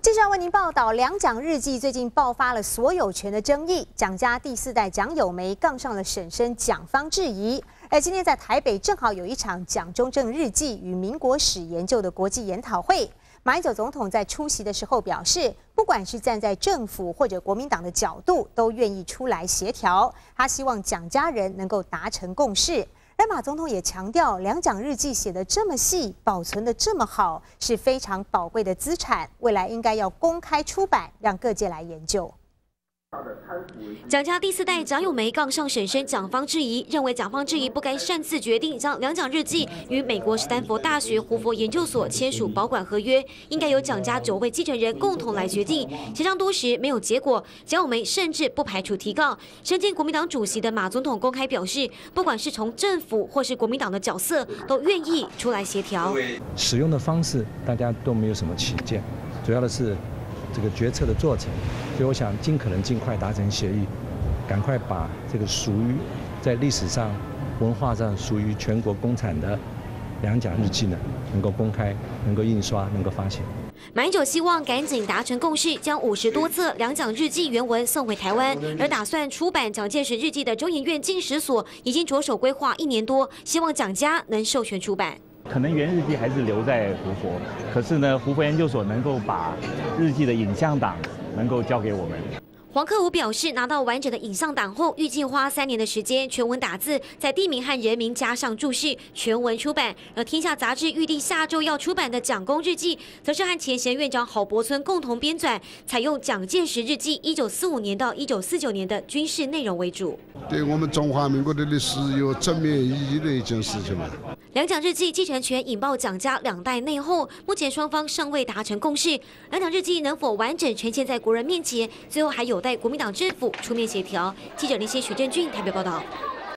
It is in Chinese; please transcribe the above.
接下来为您报道，两蒋日记最近爆发了所有权的争议，蒋家第四代蒋友梅杠上了婶婶蒋方智怡。而今天在台北正好有一场蒋中正日记与民国史研究的国际研讨会。马英九总统在出席的时候表示，不管是站在政府或者国民党的角度，都愿意出来协调。他希望蒋家人能够达成共识。而马总统也强调，两蒋日记写得这么细，保存得这么好，是非常宝贵的资产，未来应该要公开出版，让各界来研究。 蒋家第四代蒋友梅杠上婶婶蒋方智怡，认为蒋方智怡不该擅自决定将两蒋日记与美国史丹佛大学胡佛研究所签署保管合约，应该由蒋家9位继承人共同来决定。协商多时没有结果，蒋友梅甚至不排除提告。身兼国民党主席的马总统公开表示，不管是从政府或是国民党的角色，都愿意出来协调。 使用的方式大家都没有什么起见，主要的是 这个决策的做成，所以我想尽可能尽快达成协议，赶快把这个属于在历史上、文化上属于全国公产的两蒋日记呢，能够公开、能够印刷、能够发行。 马英九希望赶紧达成共识，将50多册两蒋日记原文送回台湾，而打算出版蒋介石日记的中研院进史所已经着手规划1年多，希望蒋家能授权出版。 可能原日记还是留在胡佛，可是呢，胡佛研究所能够把日记的影像档能够交给我们。 黄克武表示，拿到完整的影像档后，预计花3年的时间全文打字，在地名和人名加上注释，全文出版。而天下杂志预定下周要出版的蒋公日记，则是和前贤院长郝柏村共同编纂，采用蒋介石日记1945年到1949年的军事内容为主。 对我们中华民国的历史有正面意义的一件事情嘛。 两蒋日记继承权引爆蒋家2代内讧，目前双方尚未达成共识。两蒋日记能否完整呈现在国人面前，最后还有待国民党政府出面协调。记者林贤、许正俊台北报道。